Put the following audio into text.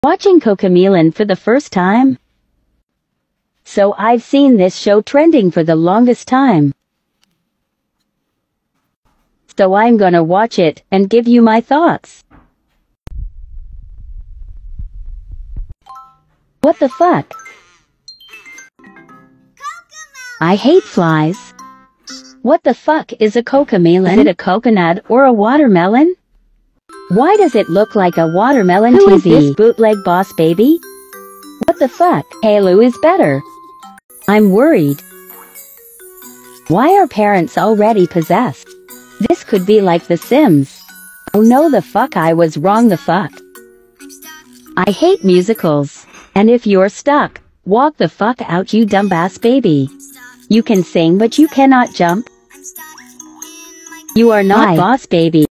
Watching CoComelon for the first time. So I've seen this show trending for the longest time. So I'm gonna watch it and give you my thoughts. What the fuck? I hate flies. What the fuck is a CoComelon? Is it a coconut or a watermelon? Why does it look like a watermelon? Who is this bootleg boss baby? What the fuck? Halo is better. I'm worried. Why are parents already possessed? This could be like The Sims. Oh no, the fuck, I was wrong, the fuck. I hate musicals. And if you're stuck, walk the fuck out, you dumbass baby. You can sing but you cannot jump. You are not boss baby.